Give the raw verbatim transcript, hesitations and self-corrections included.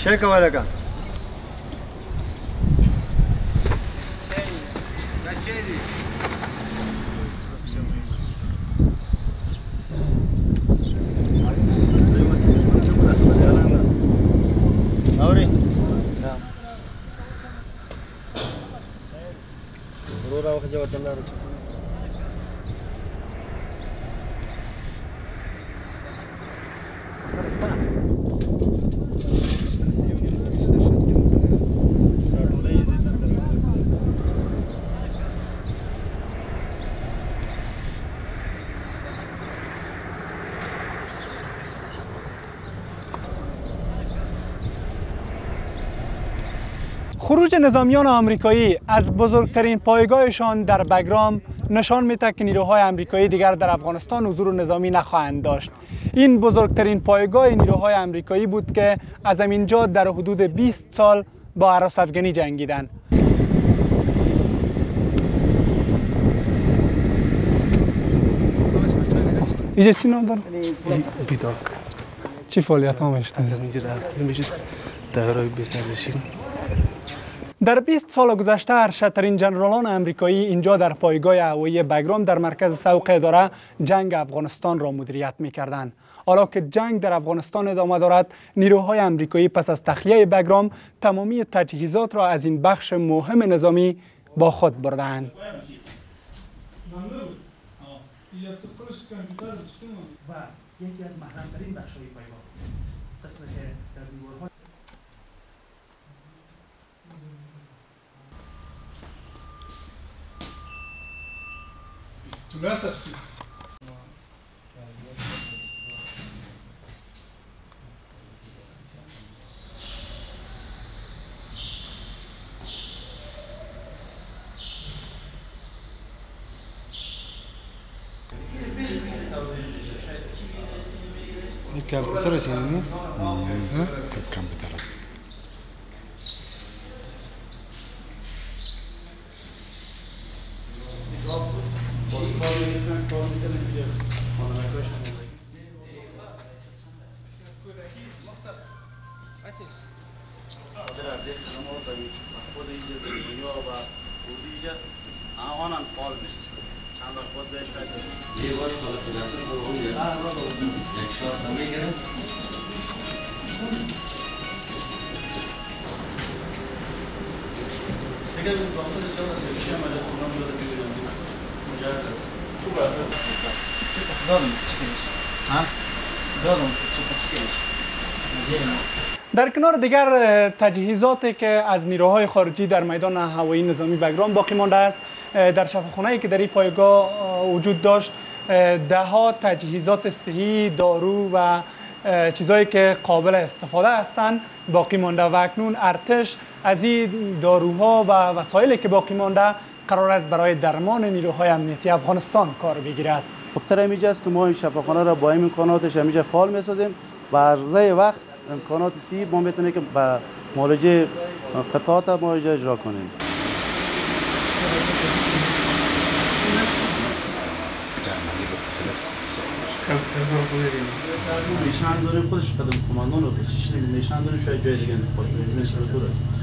چه کوله کن؟ آوری؟ نه. رو را وقت جواب دادن رو. خروج نظامیان آمریکایی از بزرگترین پایگاهشان در بگرام نشان می‌دهد که نیروهای آمریکایی دیگر در افغانستان حضور نظامی نخواهند داشت. این بزرگترین پایگاه نیروهای آمریکایی بود که از همینجا در حدود بیست سال با هراس افغانی جنگیدند. اینجا چی نام داره؟ بیداک. چی فعالیت ها میشته؟ اینجا میشه دورای بسرشین. در بیست سال گذشته ارشدترین جنرالان آمریکایی اینجا در پایگاه هوایی بگرام در مرکز سوق اداره جنگ افغانستان را مدیریت می‌کردند. حالا که جنگ در افغانستان ادامه دارد، نیروهای آمریکایی پس از تخلیه بگرام تمامی تجهیزات را از این بخش مهم نظامی با خود بردند. و یکی از محرم‌ترین بخش‌های پایگاه قسمت که در دیوارها Tu me das das? الكمبيوتر يعني ها الكمبيوتر در کنار دیگر تجهیزاتی که از نیروهای خارجی در میدان هوایی نظامی بگرام باقی مانده است، در شفاخانه‌ای که در این پایگاه وجود داشت ده ها تجهیزات صحی، دارو و چیزایی که قابل استفاده هستند باقی مانده و اکنون ارتش از این داروها و وسایلی که باقی مانده قرار است برای درمان نیروهای امنیتی افغانستان کار بگیرد. خطر اینجا است که ما این شفاخانه را با این امکاناتش همینجا فعال می‌سازیم و عرضه وقت امکانات سی ما میتونیم که با معالجه قطعات ما اینجا اجرا کنیم. نشان داریم خودش قدم کماندان رو پیشش نشان داریم شاید جای دیگه انتخاب کنیم.